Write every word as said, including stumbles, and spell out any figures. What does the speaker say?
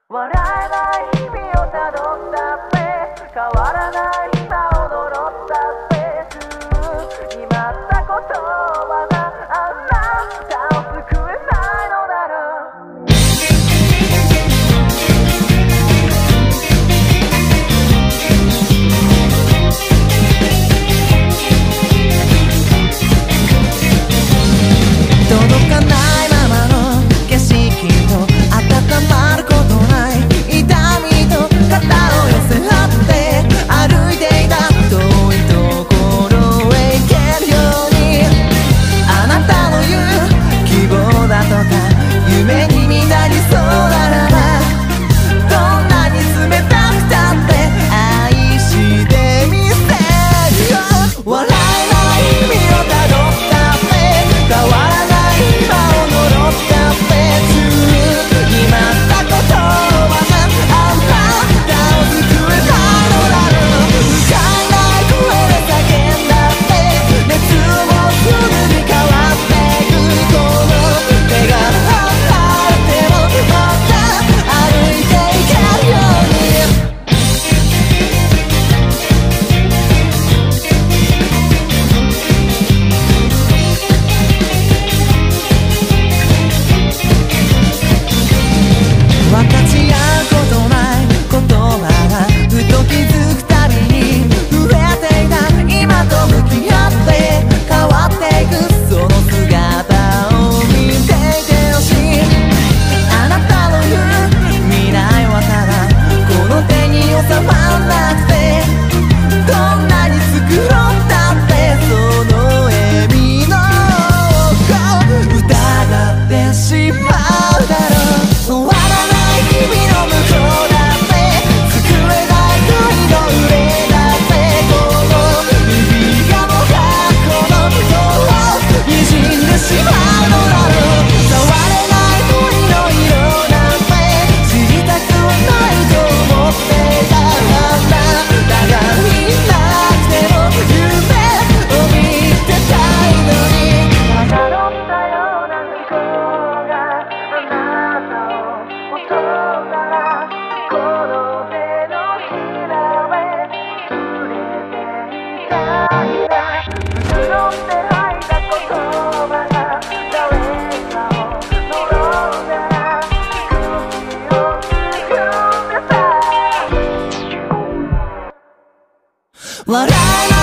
笑えない日々をたどったフェイス、変わらない今を呪ったスペース、決まった言葉があなたを救えないのだろう。届かないままの景色と温まることない痛みと肩を寄せ合って歩いていた遠いところへ行けるように、あなたの言う希望だとか夢にみなりそうならば、どんなに冷たくたって愛してみせるよ。笑えない日々をたどったフェイス、変わらない今を呪ったフェイス、決まった言葉があなたを救えないのだろう。不快な声で叫んだフェイス、熱もすぐに変わっていく、この手が離れてもまた歩いていけるように。分かち合うことない言葉がふと気づくたびに増えていた今と向き合って変わっていくその姿を見ていてほしい。あなたの言う未来はただこの手に収まらなくて、どんなに繕ったってその笑みの奥を疑ってしまうだろう。終わらない日々の向こうだって救えない恋の上だって、この指輪の箱の向こうをにじんでしまうのだろう。触れない恋の色なんて知りたくはないと思っていたはずだ。だが見なくても夢を見てたいのに、ただろったような向こうがあなたを襲ったら、この手のひらへ触れていたいな。繕って吐いた言葉が誰かを呪うなら空気を含んでさ、笑えない